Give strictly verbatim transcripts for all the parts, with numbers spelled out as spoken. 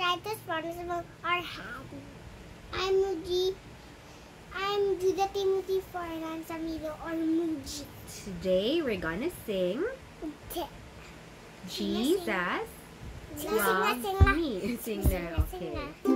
try to responsible or happy. I'm G. I'm Judah Timothy Forlan Samilo or Muji. Today we're gonna sing Jesus loves me. Sing na, okay.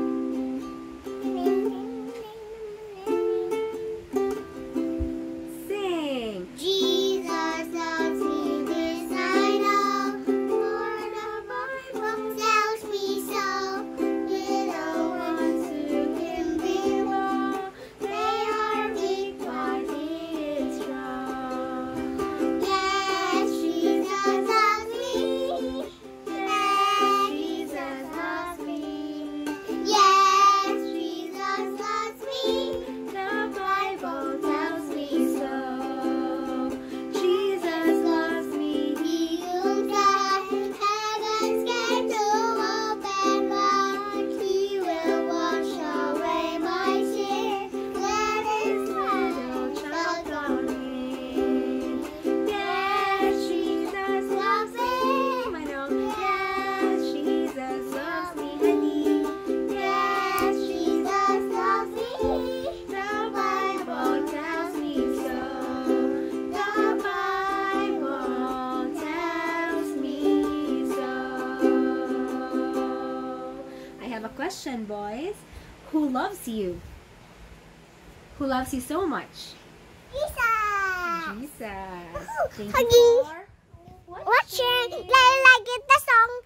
Sing. Jesus loves me, this I know, for the Bible tells me so. Little ones to him belong, they are weak but he is strong. Yes, Jesus loves me. Yes, Jesus loves me. Yes, Jesus loves me. The Bible tells me so. Jesus loves me. He who died, heaven's gate to open wide. He will wash away my sin. Let his shadow shine on me. Yes, Jesus loves me. I know. Yes, Jesus loves me, honey. Yes, Jesus loves me. The Bible tells me so. The Bible tells me so. I have a question, boys. Who loves you? Who loves you so much? Jesus. Jesus. Woohoo! Thank Hugging. you for Watching. Like, like it the song.